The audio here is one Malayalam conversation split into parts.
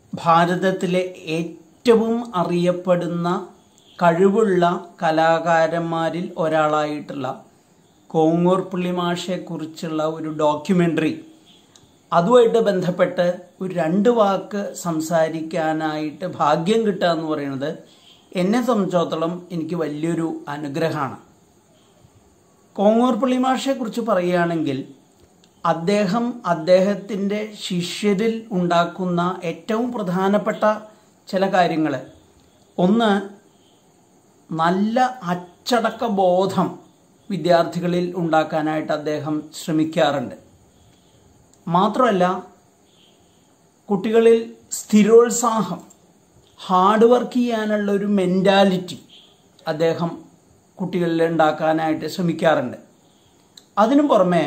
ഭാരതത്തിലെ ഏറ്റവും അറിയപ്പെടുന്ന കഴിവുള്ള കലാകാരന്മാരിൽ ഒരാളായിട്ടുള്ള കോങ്ങൂർ പുള്ളി മാഷെക്കുറിച്ചുള്ള ഒരു ഡോക്യുമെൻ്ററി, അതുമായിട്ട് ബന്ധപ്പെട്ട് ഒരു 2 വാക്ക് സംസാരിക്കാനായിട്ട് ഭാഗ്യം കിട്ടുക എന്ന് പറയുന്നത് എന്നെ സംബന്ധിച്ചിടത്തോളം എനിക്ക് വലിയൊരു അനുഗ്രഹമാണ്. കോങ്ങൂർ പുള്ളി മാഷെക്കുറിച്ച് പറയുകയാണെങ്കിൽ അദ്ദേഹത്തിൻ്റെ ശിഷ്യരിൽ ഉണ്ടാക്കുന്ന ഏറ്റവും പ്രധാനപ്പെട്ട ചില കാര്യങ്ങൾ, ഒന്ന്, നല്ല അച്ചടക്ക ബോധം വിദ്യാർത്ഥികളിൽ ഉണ്ടാക്കാനായിട്ട് അദ്ദേഹം ശ്രമിക്കാറുണ്ട്. മാത്രമല്ല, കുട്ടികളിൽ സ്ഥിരോത്സാഹം, ഹാർഡ് വർക്ക് ചെയ്യാനുള്ള ഒരു മെൻറ്റാലിറ്റി അദ്ദേഹം കുട്ടികളിൽ ഉണ്ടാക്കാനായിട്ട് ശ്രമിക്കാറുണ്ട്. അതിനു പുറമെ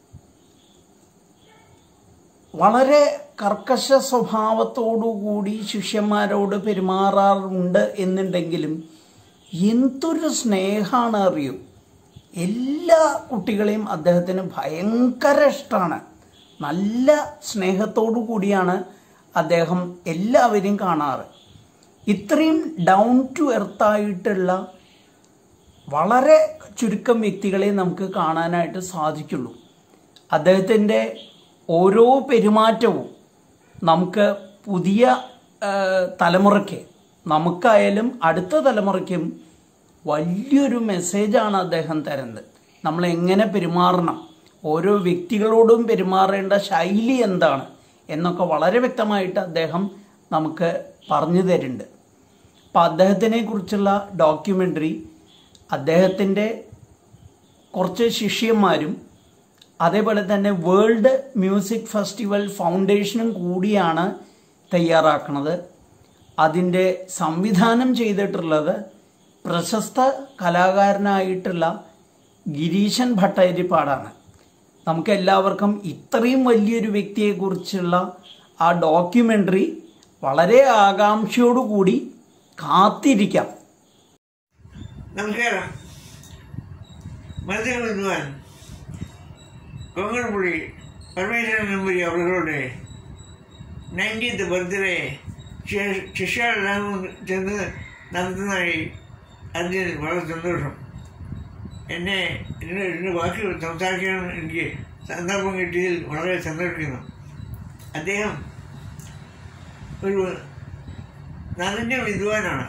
വളരെ കർക്കശ സ്വഭാവത്തോടുകൂടി ശിഷ്യന്മാരോട് പെരുമാറാറുണ്ട് എന്നുണ്ടെങ്കിലും എന്തൊരു സ്നേഹമാണ് അറിയൂ. എല്ലാ കുട്ടികളെയും അദ്ദേഹത്തിന് ഭയങ്കര ഇഷ്ടമാണ്. നല്ല സ്നേഹത്തോടു കൂടിയാണ് അദ്ദേഹം എല്ലാവരെയും കാണാറ്. ഇത്രയും ഡൗൺ ടു എർത്തായിട്ടുള്ള വളരെ ചുരുക്കം വ്യക്തികളെ നമുക്ക് കാണാനായിട്ട് സാധിക്കുള്ളൂ. അദ്ദേഹത്തിൻ്റെ ഓരോ പെരുമാറ്റവും നമുക്ക് പുതിയ തലമുറയ്ക്ക്, നമുക്കായാലും അടുത്ത തലമുറയ്ക്കും വലിയൊരു മെസ്സേജാണ് അദ്ദേഹം തരുന്നത്. നമ്മൾ എങ്ങനെ പെരുമാറണം, ഓരോ വ്യക്തികളോടും പെരുമാറേണ്ട ശൈലി എന്താണ് എന്നൊക്കെ വളരെ വ്യക്തമായിട്ട് അദ്ദേഹം നമുക്ക് പറഞ്ഞു തരുന്നുണ്ട്. അപ്പം അദ്ദേഹത്തിനെ കുറിച്ചുള്ള ഡോക്യുമെൻ്ററി അദ്ദേഹത്തിൻ്റെ കുറച്ച് ശിഷ്യന്മാരും അതേപോലെ തന്നെ വേൾഡ് മ്യൂസിക് ഫെസ്റ്റിവൽ ഫൗണ്ടേഷനും കൂടിയാണ് തയ്യാറാക്കുന്നത്. അതിൻ്റെ സംവിധാനം ചെയ്തിട്ടുള്ളത് പ്രശസ്ത കലാകാരനായിട്ടുള്ള ഗിരീശൻ ഭട്ടതിരിപ്പാടാണ്. നമുക്കെല്ലാവർക്കും ഇത്രയും വലിയൊരു വ്യക്തിയെക്കുറിച്ചുള്ള ആ ഡോക്യുമെൻ്ററി വളരെ ആകാംക്ഷയോടുകൂടി കാത്തിരിക്കാം. നമസ്കാരം. മത്സ്യ വിദ്വാൻ കൊങ്ങർപുള്ളി പരമേശ്വരൻ നമ്പൂരി അവരുടെ 90th ബർത്ത്ഡേ ശിഷ്യരെല്ലാം ചെന്ന് നടത്തുന്നതായി അറിഞ്ഞതിൽ വളരെ സന്തോഷം. എന്നെ വാക്ക് സംസാരിക്കാൻ എനിക്ക് സന്ദർഭം കിട്ടിയതിൽ വളരെ സന്തോഷിക്കുന്നു. അദ്ദേഹം ഒരു നനഞ്ഞ വിദ്വാനാണ്.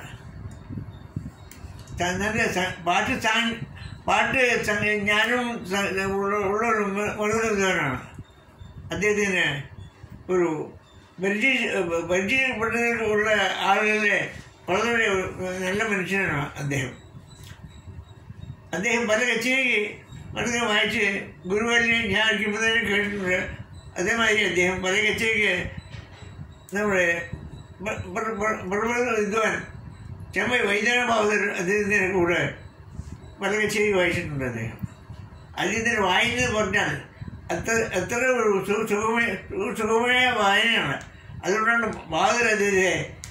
പാട്ട് ജ്ഞാനവും ഉള്ളൊരു വിദ്വാനാണ്. അദ്ദേഹത്തിന് ഒരു പരിചയപ്പെട്ടതിലുള്ള ആളുകളിലെ വളരെ നല്ല മനുഷ്യനാണ് അദ്ദേഹം. പല കച്ചേരി വളരെ വായിച്ച് ഗുരുവായൂരിനെ ഞാൻ ഇരിക്കുമ്പോഴത്തേനും കേട്ടിട്ടുണ്ട്. അതേമാതിരി അദ്ദേഹം പല കച്ചേരിക്ക് നമ്മുടെ വിദ്വാൻ ചെമ്മൈ വൈദ്യനാഭാവതർ അദ്ദേഹത്തിൻ്റെ കൂടെ പല കച്ചേരി വായിച്ചിട്ടുണ്ട് അദ്ദേഹം. അദ്ദേഹത്തിന് വായിക്കുന്നത് പറഞ്ഞാൽ എത്ര ഒരു സുഖമായ വായനയാണ്. അതുകൊണ്ടാണ് ഭാഗവതർ അദ്ദേഹത്തെ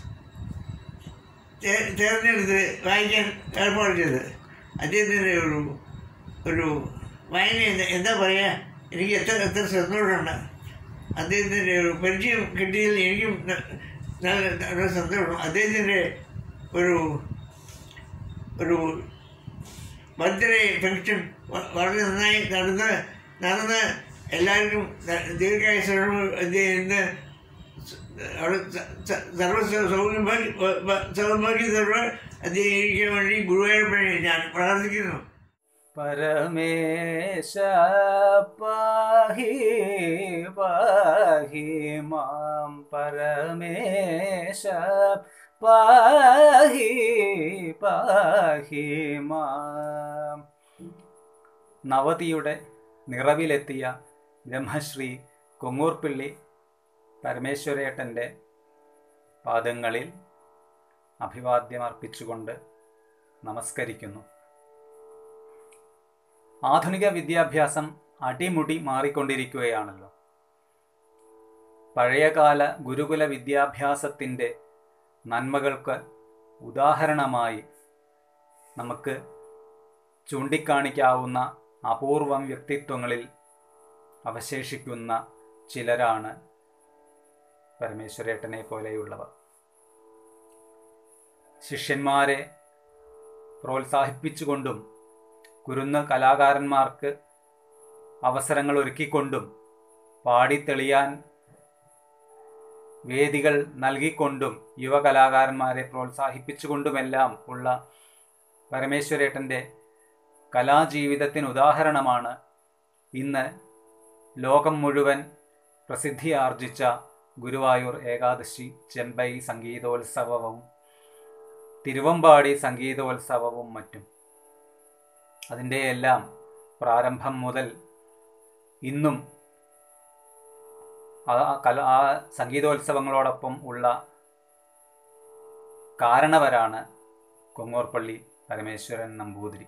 തിരഞ്ഞെടുത്ത് വായിക്കാൻ ഏർപ്പാട് ചെയ്തത്. അദ്ദേഹത്തിൻ്റെ ഒരു വായന എന്താ പറയുക, എനിക്ക് എത്ര സന്തോഷമുണ്ട്. അദ്ദേഹത്തിൻ്റെ ഒരു പരിചയം കിട്ടിയതിൽ എനിക്കും നല്ല സന്തോഷം. അദ്ദേഹത്തിൻ്റെ ഒരു ബർത്ത്ഡേ ഫംഗ്ഷൻ വളരെ നന്നായി നടന്ന് എല്ലാവർക്കും ദീർഘായുസ്സോടെ അദ്ദേഹത്തിന് അവിടെ സൗഭാഗ്യത്തോടെ അദ്ദേഹം ഇരിക്കാൻ വേണ്ടി ഗുരുവായൂരപ്പനെ ഞാൻ പ്രാർത്ഥിക്കുന്നു. പരമേശ പാഹി പാഹി മാം, പരമേശ പാഹി പാഹി മാം. നവതിയുടെ നിറവിലെത്തിയ ബ്രഹ്മശ്രീ കൊങ്ങൂർപ്പിള്ളി പരമേശ്വരേട്ടൻ്റെ പാദങ്ങളിൽ അഭിവാദ്യമർപ്പിച്ചുകൊണ്ട് നമസ്കരിക്കുന്നു. ആധുനിക വിദ്യാഭ്യാസം അടിമുടി മാറിക്കൊണ്ടിരിക്കുകയാണല്ലോ. പഴയകാല ഗുരുകുല വിദ്യാഭ്യാസത്തിൻ്റെ നന്മകൾക്ക് ഉദാഹരണമായി നമുക്ക് ചൂണ്ടിക്കാണിക്കാവുന്ന അപൂർവം വ്യക്തിത്വങ്ങളിൽ അവശേഷിക്കുന്ന ചിലരാണ് പരമേശ്വരേട്ടനെ പോലെയുള്ളവർ. ശിഷ്യന്മാരെ പ്രോത്സാഹിപ്പിച്ചുകൊണ്ടും കുരുന്ന് കലാകാരന്മാർക്ക് അവസരങ്ങൾ ഒരുക്കിക്കൊണ്ടും പാടിത്തെളിയാൻ വേദികൾ നൽകിക്കൊണ്ടും യുവകലാകാരന്മാരെ പ്രോത്സാഹിപ്പിച്ചുകൊണ്ടുമെല്ലാം ഉള്ള പരമേശ്വരേട്ടൻ്റെ കലാജീവിതത്തിന് ഉദാഹരണമാണ് ഇന്ന് ലോകം മുഴുവൻ പ്രസിദ്ധിയാർജിച്ച ഗുരുവായൂർ ഏകാദശി ചെമ്പൈ സംഗീതോത്സവവും തിരുവമ്പാടി സംഗീതോത്സവവും മറ്റും. അതിൻ്റെ എല്ലാം പ്രാരംഭം മുതൽ ഇന്നും ആ സംഗീതോത്സവങ്ങളോടൊപ്പം ഉള്ള കാരണവരാണ് കൊങ്ങോർപ്പള്ളി പരമേശ്വരൻ നമ്പൂതിരി.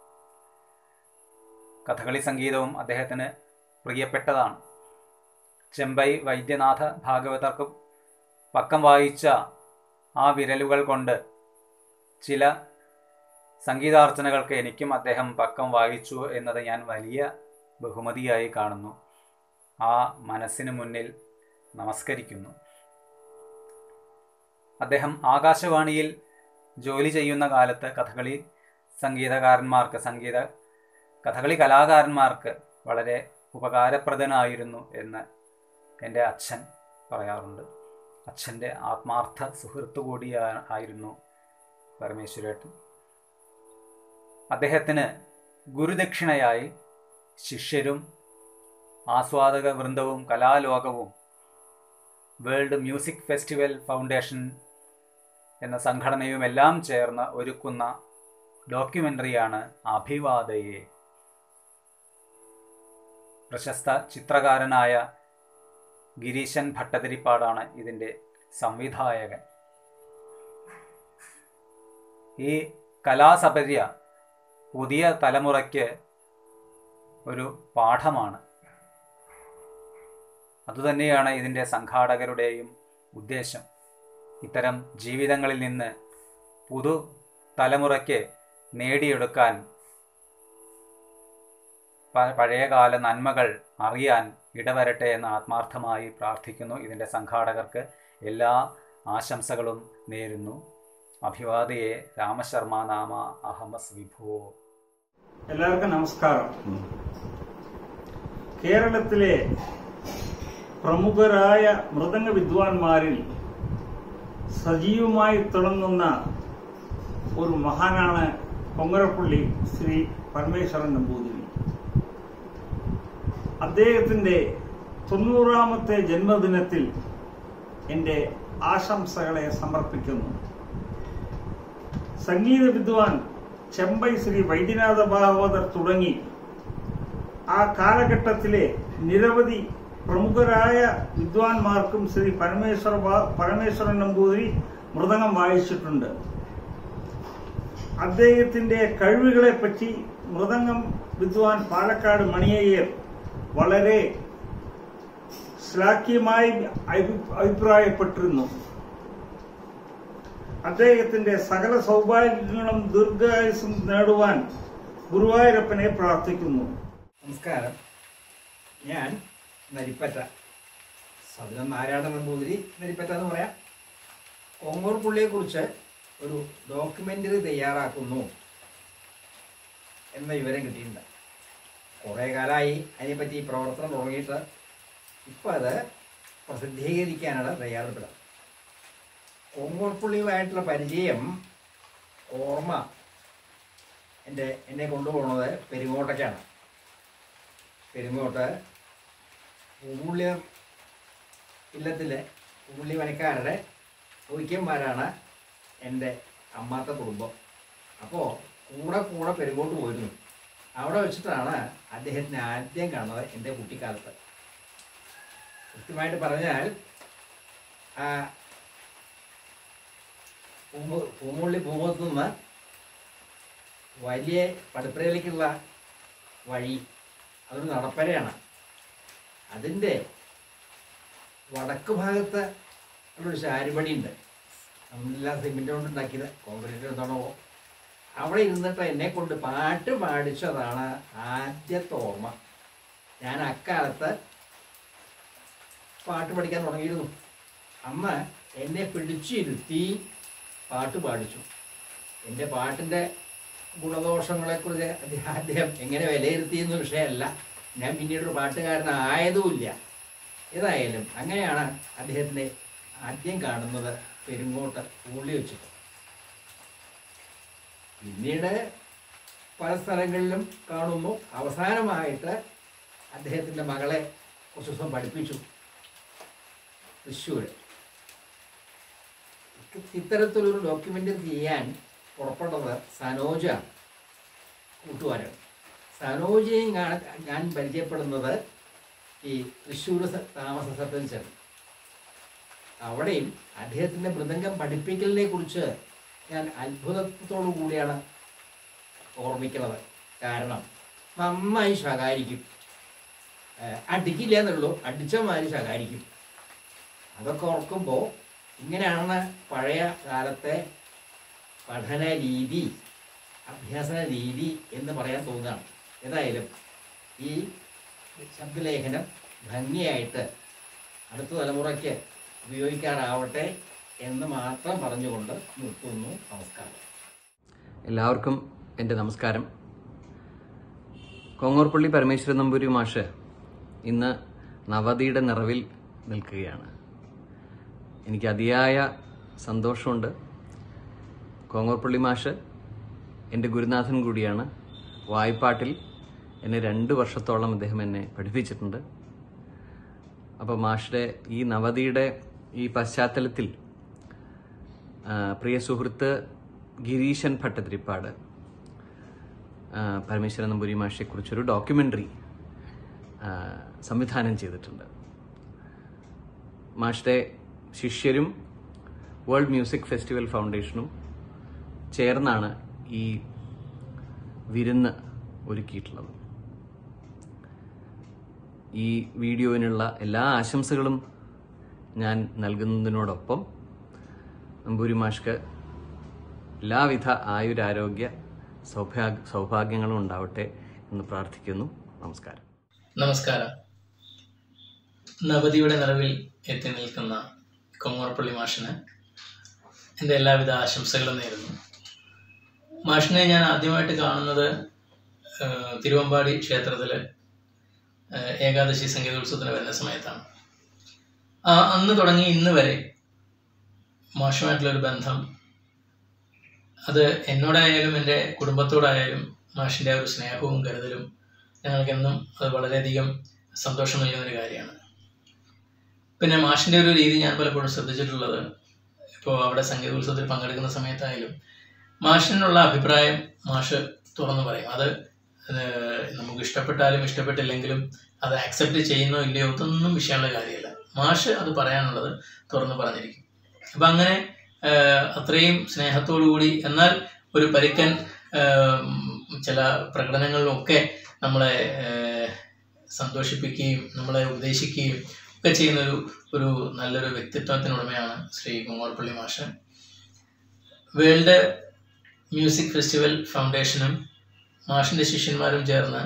കഥകളി സംഗീതവും അദ്ദേഹത്തിന് പ്രിയപ്പെട്ടതാണ്. ചെമ്പൈ വൈദ്യനാഥ ഭാഗവതർക്ക് പക്കം വായിച്ച ആ വിരലുകൾ കൊണ്ട് ചില സംഗീതാർച്ചനകൾക്ക് എനിക്കും അദ്ദേഹം പക്കം വായിച്ചു എന്നത് ഞാൻ വലിയ ബഹുമതിയായി കാണുന്നു. ആ മനസ്സിന് മുന്നിൽ നമസ്കരിക്കുന്നു. അദ്ദേഹം ആകാശവാണിയിൽ ജോലി ചെയ്യുന്ന കാലത്ത് കഥകളി കഥകളി കലാകാരന്മാർക്ക് വളരെ ഉപകാരപ്രദനായിരുന്നു എന്ന് എൻ്റെ അച്ഛൻ പറയാറുണ്ട്. അച്ഛൻ്റെ ആത്മാർത്ഥ സുഹൃത്തു കൂടിയായിരുന്നു പരമേശ്വരേട്ടൻ. അദ്ദേഹത്തിന് ഗുരുദക്ഷിണയായി ശിഷ്യരും ആസ്വാദക വൃന്ദവും കലാലോകവും വേൾഡ് മ്യൂസിക് ഫെസ്റ്റിവൽ ഫൗണ്ടേഷൻ എന്ന സംഘടനയുമെല്ലാം ചേർന്ന് ഒരുക്കുന്ന ഡോക്യുമെൻ്ററിയാണ് അഭിവാദയെ. പ്രശസ്ത ചിത്രകാരനായ ഗിരീശൻ ഭട്ടതിരിപ്പാടാണ് ഇതിൻ്റെ സംവിധായകൻ. ഈ കലാസപര്യ പുതിയ തലമുറയ്ക്ക് ഒരു പാഠമാണ്. അതുതന്നെയാണ് ഇതിൻ്റെ സംഘാടകരുടെയും ഉദ്ദേശം. ഇത്തരം ജീവിതങ്ങളിൽ നിന്ന് പുതു തലമുറയ്ക്ക് നേടിയെടുക്കാൻ, പഴയകാല നന്മകൾ അറിയാൻ ഇടവരട്ടെ എന്ന് ആത്മാർത്ഥമായി പ്രാർത്ഥിക്കുന്നു. ഇതിൻ്റെ സംഘാടകർക്ക് എല്ലാ ആശംസകളും നേരുന്നു. അഭിവാദയെ രാമശർമ്മ നാമ അഹമസ് വിഭോ. എല്ലാവർക്കും നമസ്കാരം. കേരളത്തിലെ പ്രമുഖരായ മൃദംഗ വിദ്വാൻമാരിൽ സജീവമായി തിളങ്ങുന്ന ഒരു മഹാനാണ് കൊങ്ങരപ്പള്ളി ശ്രീ പരമേശ്വരൻ നമ്പൂതിരി. അദ്ദേഹത്തിന്റെ 90ാമത്തെ ജന്മദിനത്തിൽ എൻ്റെ ആശംസകളെ സമർപ്പിക്കുന്നു. സംഗീത വിദ്വാൻ ചെമ്പൈ ശ്രീ വൈദ്യനാഥ ഭാഗവതർ തുടങ്ങി ആ കാലഘട്ടത്തിലെ നിരവധി പ്രമുഖരായ വിദ്വാൻമാർക്കും ശ്രീ പരമേശ്വരൻ നമ്പൂതിരി മൃദംഗം വായിച്ചിട്ടുണ്ട്. അദ്ദേഹത്തിന്റെ കഴിവുകളെപ്പറ്റി മൃദംഗം വിദ്വാൻ പാലക്കാട് മണിയയ്യർ വളരെ ശ്ലാഘ്യമായി അഭിപ്രായപ്പെട്ടിരുന്നു. അദ്ദേഹത്തിന്റെ സകല സൗഭാഗ്യങ്ങളും ദീർഘായുസ്സും നേടുവാൻ ഗുരുവായൂരപ്പനെ പ്രാർത്ഥിക്കുന്നു. നമസ്കാരം. ഞാൻ നരിപ്പറ്റ സദനം നാരായണ നമ്പൂതിരി നരിപ്പറ്റ എന്ന് പറയാം. കൊങ്ങോർപ്പള്ളിയെക്കുറിച്ച് ഒരു ഡോക്യുമെൻ്ററി തയ്യാറാക്കുന്നു എന്ന വിവരം കിട്ടിയിട്ടുണ്ട്. കുറേ കാലമായി അതിനെപ്പറ്റി പ്രവർത്തനം തുടങ്ങിയിട്ട് ഇപ്പോൾ അത് പ്രസിദ്ധീകരിക്കാനാണ് തയ്യാറെടുപ്പ്. കൊങ്ങോർപ്പള്ളിയുമായിട്ടുള്ള പരിചയം ഓർമ്മ എന്നെ കൊണ്ടുപോകുന്നത് പെരുങ്ങോട്ടേക്കാണ്. പെരുങ്ങോട്ട് പൂമുള്ളിയർ ഇല്ലത്തിലെ പൂമുള്ളി പണിക്കാരുടെ ഒഴിക്കന്മാരാണ് എൻ്റെ അമ്മാത്ത കുടുംബം. അപ്പോൾ കൂടെ പെരുങ്ങോട്ട് പോയിരുന്നു. അവിടെ വെച്ചിട്ടാണ് അദ്ദേഹത്തിനെ ആദ്യം കാണുന്നത് എൻ്റെ കുട്ടിക്കാലത്ത്. കൃത്യമായിട്ട് പറഞ്ഞാൽ പൂമുള്ളി പൂമുഖത്തു നിന്ന് വലിയ പടുപ്പരയിലേക്കുള്ള വഴി അതൊരു നടപ്പരയാണ്. അതിൻ്റെ വടക്ക് ഭാഗത്ത് ഒരു ചാരുപടിയുണ്ട്. നമ്മളെല്ലാം സിമെൻ്റ് കൊണ്ട് ഉണ്ടാക്കിയത്, കോൺക്രീറ്റ് എന്താണോ. അവിടെ ഇരുന്നിട്ട് എന്നെ കൊണ്ട് പാട്ട് പാടിച്ചതാണ് ആദ്യത്തെ ഓർമ്മ. ഞാൻ അക്കാലത്ത് പാട്ട് പഠിക്കാൻ തുടങ്ങിയിരുന്നു. അന്ന് എന്നെ പിടിച്ചിരുത്തി പാട്ട് പാടിച്ചു. എൻ്റെ പാട്ടിൻ്റെ ഗുണദോഷങ്ങളെക്കുറിച്ച് അദ്ദേഹം എങ്ങനെ വിലയിരുത്തിയെന്ന വിഷയമല്ല. ഞാൻ പിന്നീടൊരു പാട്ടുകാരനായതുമില്ല. ഏതായാലും അങ്ങനെയാണ് അദ്ദേഹത്തിൻ്റെ ആദ്യം കാണുന്നത് പെരുങ്ങോട്ട് ഉള്ളി വെച്ചിട്ട്. പിന്നീട് പല സ്ഥലങ്ങളിലും കാണുന്നു. അവസാനമായിട്ട് അദ്ദേഹത്തിൻ്റെ മകളെ കുറച്ച് ദിവസം പഠിപ്പിച്ചു തൃശ്ശൂർ. ഇത്തരത്തിലൊരു ഡോക്യുമെൻ്ററി ചെയ്യാൻ പുറപ്പെട്ടത് സനോജ കൂട്ടുകാരൻ. സനോജയും ഞാൻ പരിചയപ്പെടുന്നത് ഈ തൃശ്ശൂർ താമസ സ്ഥലത്തിൽ ചെന്നു. അവിടെയും അദ്ദേഹത്തിൻ്റെ മൃദംഗം പഠിപ്പിക്കലിനെ കുറിച്ച് ഞാൻ അത്ഭുതത്തോടു കൂടിയാണ് ഓർമ്മിക്കുന്നത്. കാരണം നന്നായി ശകാരിക്കും. അടിക്കില്ല എന്നുള്ളൂ, അടിച്ചമാതിരി ശകാരിക്കും. അതൊക്കെ ഓർക്കുമ്പോൾ ഇങ്ങനെയാണ് പഴയ കാലത്തെ പഠന രീതി, അഭ്യാസന രീതി എന്ന് പറയാൻ തോന്നുകയാണ്. ഏതായാലും ഈ ശബ്ദലേഖനം ഭംഗിയായിട്ട് അടുത്ത തലമുറയ്ക്ക് ഉപയോഗിക്കാറാവട്ടെ എന്ന് മാത്രം പറഞ്ഞുകൊണ്ട് നിർത്തുന്നു. നമസ്കാരം. എല്ലാവർക്കും എൻ്റെ നമസ്കാരം. കൊങ്ങോർപ്പള്ളി പരമേശ്വരൻ നമ്പൂരി മാഷ് ഇന്ന് നവതിയുടെ നിറവിൽ നിൽക്കുകയാണ്. എനിക്ക് അതിയായ സന്തോഷമുണ്ട്. കൊങ്ങോർപ്പള്ളി മാഷ് എൻ്റെ ഗുരുനാഥൻ കൂടിയാണ്. വായ്പാട്ടിൽ എന്നെ 2 വർഷത്തോളം അദ്ദേഹം എന്നെ പഠിപ്പിച്ചിട്ടുണ്ട്. അപ്പോൾ മാഷിൻ്റെ ഈ നവതിയുടെ ഈ പശ്ചാത്തലത്തിൽ പ്രിയ സുഹൃത്ത് ഗിരീശൻ ഭട്ടതിരിപ്പാട് പരമേശ്വരൻ നമ്പൂരി മാഷെക്കുറിച്ചൊരു ഡോക്യുമെൻ്ററി സംവിധാനം ചെയ്തിട്ടുണ്ട്. മാഷിൻ്റെ ശിഷ്യരും വേൾഡ് മ്യൂസിക് ഫെസ്റ്റിവൽ ഫൗണ്ടേഷനും ചേർന്നാണ് ഈ വിരുന്ന് ഒരുക്കിയിട്ടുള്ളത്. ഈ വീഡിയോയിനുള്ള എല്ലാ ആശംസകളും ഞാൻ നൽകുന്നതിനോടൊപ്പം നമ്പൂരി മാഷ്ക്ക് എല്ലാവിധ ആയുരാരോഗ്യ സൗഭാഗ്യങ്ങളും ഉണ്ടാവട്ടെ എന്ന് പ്രാർത്ഥിക്കുന്നു. നമസ്കാരം. നമസ്കാരം. നവതിയുടെ നിറവിൽ എത്തി നിൽക്കുന്ന കൊങ്ങോർപ്പള്ളി മാഷിന് എൻ്റെ എല്ലാവിധ ആശംസകളും നേരുന്നു. മാഷിനെ ഞാൻ ആദ്യമായിട്ട് കാണുന്നത് തിരുവമ്പാടി ക്ഷേത്രത്തിൽ ഏകാദശി സംഗീതോത്സവത്തിന് വരുന്ന സമയത്താണ്. അന്ന് തുടങ്ങി ഇന്ന് വരെ മാഷുമായിട്ടുള്ളൊരു ബന്ധം, അത് എന്നോടായാലും എൻ്റെ കുടുംബത്തോടായാലും മാഷിൻ്റെ ഒരു സ്നേഹവും കരുതലും ഞങ്ങൾക്കെന്നും അത് വളരെയധികം സന്തോഷം നൽകുന്നൊരു കാര്യമാണ്. പിന്നെ മാഷിൻ്റെ ഒരു രീതി ഞാൻ പലപ്പോഴും ശ്രദ്ധിച്ചിട്ടുള്ളത്, ഇപ്പോൾ അവിടെ സംഗീതോത്സവത്തിൽ പങ്കെടുക്കുന്ന സമയത്തായാലും മാഷിനുള്ള അഭിപ്രായം മാഷ് തുറന്നു പറയും. അത് നമുക്ക് ഇഷ്ടപ്പെട്ടാലും ഇഷ്ടപ്പെട്ടില്ലെങ്കിലും അത് ആക്സെപ്റ്റ് ചെയ്യുന്നോ ഇല്ലയോ അതൊന്നും വിഷയമുള്ള കാര്യമല്ല. മാഷ് അത് പറയാനുള്ളത് തുറന്നു പറഞ്ഞിരിക്കും. അപ്പം അങ്ങനെ അത്രയും സ്നേഹത്തോടുകൂടി, എന്നാൽ ഒരു പരുക്കൻ ചില പ്രകടനങ്ങളിലൊക്കെ നമ്മളെ സന്തോഷിപ്പിക്കുകയും നമ്മളെ ഉപദേശിക്കുകയും ഒക്കെ ചെയ്യുന്ന ഒരു നല്ലൊരു വ്യക്തിത്വത്തിനുടമയാണ് ശ്രീ കൊങ്ങോർപ്പള്ളി മാഷ്. വേൾഡ് മ്യൂസിക് ഫെസ്റ്റിവൽ ഫൗണ്ടേഷനും മാഷിൻ്റെ ശിഷ്യന്മാരും ചേർന്ന്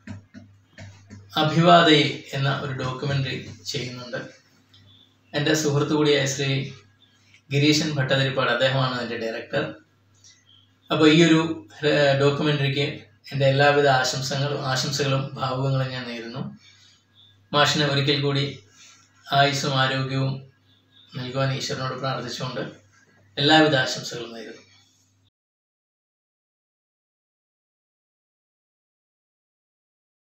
അഭിവാദയെ എന്ന ഒരു ഡോക്യുമെൻ്ററി ചെയ്യുന്നുണ്ട്. എൻ്റെ സുഹൃത്തു കൂടിയായ ശ്രീ ഗിരീശൻ ഭട്ടതിരിപ്പാട്, അദ്ദേഹമാണ് അതിൻ്റെ ഡയറക്ടർ. അപ്പോൾ ഈ ഒരു ഡോക്യുമെൻ്ററിക്ക് എൻ്റെ എല്ലാവിധ ആശംസകളും ഭാവുകങ്ങളും ഞാൻ നേരുന്നു. മാഷിന് ഒരിക്കൽ കൂടി ആയുസ്സും ആരോഗ്യവും നൽകുവാൻ ഈശ്വരനോട് പ്രാർത്ഥിച്ചുകൊണ്ട് എല്ലാവിധ ആശംസകളും നേരുന്നു.